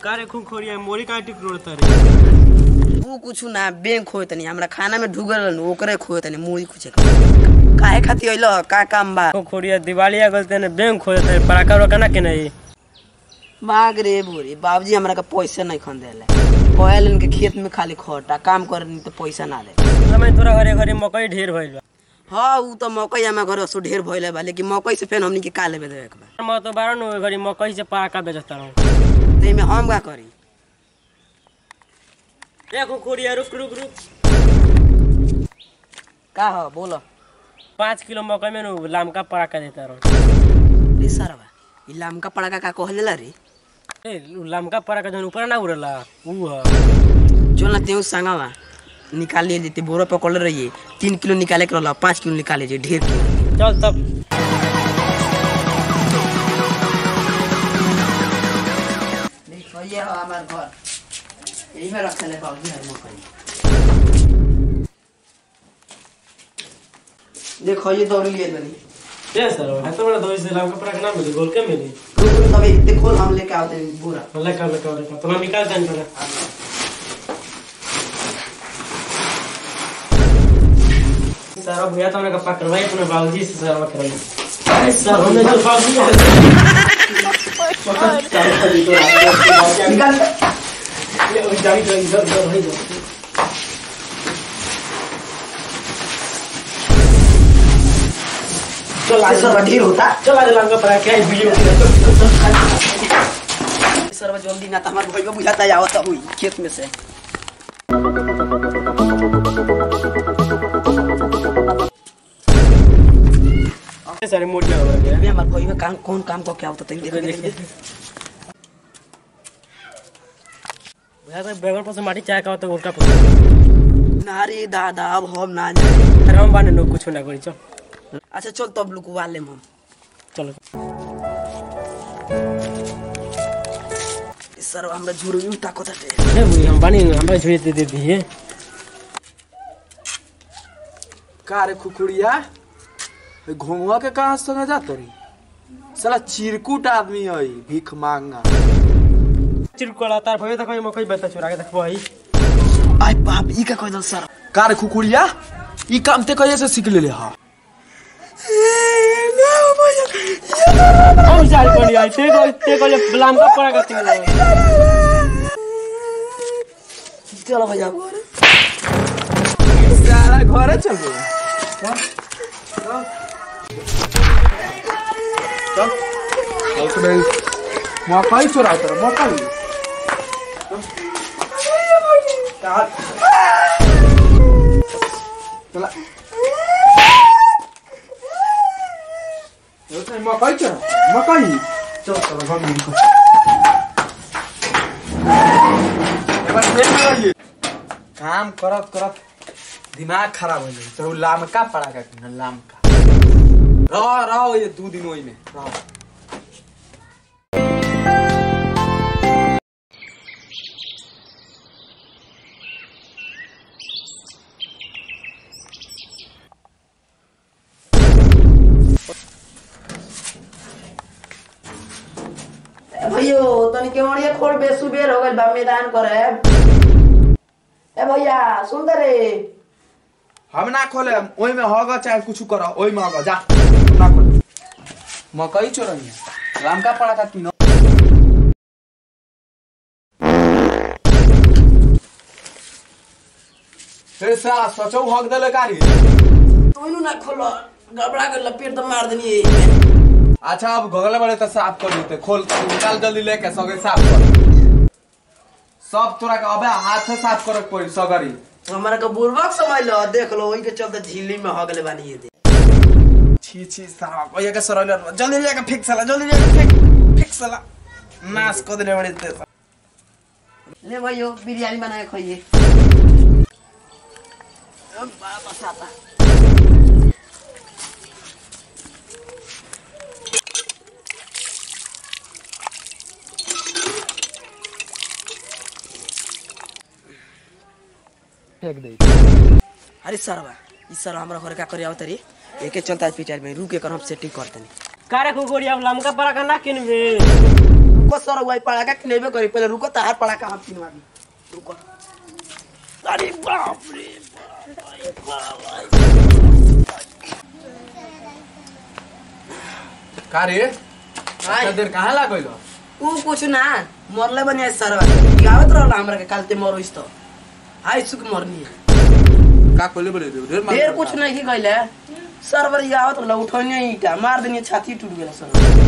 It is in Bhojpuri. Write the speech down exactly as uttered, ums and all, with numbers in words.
कारे खुखोरिया मोरी काटी रोड़ता रे तू कुछ ना बैंक खोए तनी हमरा खाना में ढुगल ओकरे खोए तनी मोरी कुछ काहे खाती आइलो का काम बा खुखोरिया दिवाली आ गलते ने बैंक खोए तनी पराका रोकना के नहीं माग रे बोरी बाबूजी हमरा का पैसा नहीं खन देले कहल इनके खेत में खाली खटा काम करनी तो पैसा ना दे मैं तोरा घरे घरे मकई ढेर भइल बा हां उ तो मकई हमरा घर सो ढेर भइले बा लेकिन मकई से फेन हमनी के का लेबे देवे के बा मैं तो बारन ओ घरी मकई से पराका बेचता रहूं ते में हम का करी ए खुखोरिया रुक रुक रुक का हो बोलो पाँच किलो मकई में नु लामका पराका देता रहूं रे सरवा ई लामका पराका का कहलेला रे ए लामका पराका जन ऊपर ना उड़ला ऊ ह चल ना तेऊ संगवा निकाल लिए जेते बोरा पकड़ रही तीन किलो निकाले के रहला पाँच किलो निकाले जे ढेर किलो चल तब देखो ये हो हमार घर यही में रखले बाबूजी हर मकई देखो ये दौड़ लिए बनी ए सर है तो बड़ा दो से लामका पराका ना मिली गोल के मिली तब एक खोल हम लेके आते हैं बोरा लेका लेका लेका तो मैं निकाल दें पहले सर भैया तो उन्हें पकड़वाई अपने बाबूजी से सर करवाई अरे सर हमने जो बाबूजी निकाल ये उस गाड़ी का इधर उधर भाई चल आज सर ढेर होता चल आज लामका पराका क्या वीडियो सर जल्दी ना तो हमार भाई बुझाता आवत हुई खेत में से सारे मोटिया हो गए अभी हमार भाई में काम कौन काम को क्या होता है देखो देखो भैया तो बैगन पर से माटी चाय का होता है उनका पर नारी दादा अब हम ना जाए अरे हम बाने लोग कुछ ना करी चल अच्छा चल तब लुकवा ले हम चलो सर हमरा झुरु यू ताको ताटे ए भाई हम बानी हमरा झुरी दे दे दिए का रे खुखुड़िया घोंगवा के कहां संग जात रही साला चिरकुट आदमी है भीख मांगा चिरकुला तार भैया देखो मकई बेटा चुरा के देखबो हई आई बाप ई का कह दल सर का रे खुखुड़िया ई काम ते कहिए से सीख लेले हा ओ जाई कोनी आई ते को ते को ब्लाम का पड़ा करती चलो भैया साला घरे चल गए चल चल चल मकई चुरा तर मकई चला मकई चुरा मकई चल चल हम इनको काम करत करत दिमाग खराब हो जाए तो लामका पड़ा का न लामका रहो रहो ये दो दिन वही में रहो भैया तनी के ओड़िया खोल बेसुबेर हो गइल बा मैदान करे ए भैया सुंदर रे हम ना खोले ओई में होगा चाहे कुछ करो ओई में होगा जा ना खोले मकई चोरनी लामका पड़ा का तीनों फिर सा सोचो हक देले कारी तोइनु ना खोलो गबड़ा के लपेट तो मार देनी अच्छा अब गगल बड़े तो साफ कर देते खोल निकाल जल्दी लेके सगे साफ कर सब तोरा के अबे हाथ से साफ करे पड़ी सगरी हमारा का बुरबक समझ लो देख लो वही के चलते झीली में हो गले बानी ये छी छी सारा कोई के सरल जल्दी लेके फिक्स साला जल्दी लेके फिक्स फिक्स साला नाश कर देने बड़े ते ले भाइयो बिरयानी बना के खाइए बाबा साता फेंक दे अरे सरवा ई सर हमरा घर का करे आवतरी एके चलता पिटार में रुक के कर हम सेटिंग करतनी कारे खुखोरिया लामका पराका ना किनबे रुको सर वही पड़ाका किनेबे करी पहले रुको तार पड़ाका हम किनवा दी रुको अरे बाप रे का रे हाय देर कहां लागइलो ऊ कुछ ना मरले बनिया सरवा गावत रहला हमरा के कालते मरोइस तो हाय सुख मरनी का कोले बोले ढेर मार ढेर कुछ नहीं की कहले सरवर गावत रहला उठौनी ईटा मार देनी छाती टूट गेला सर